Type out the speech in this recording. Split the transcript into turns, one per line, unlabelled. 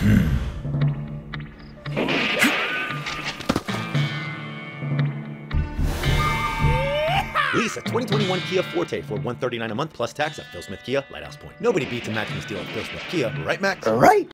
Lease a 2021 Kia Forte for $139 a month plus tax at Phil Smith Kia, Lighthouse Point. Nobody beats a matching deal at Phil Smith Kia, right, Max?
All right.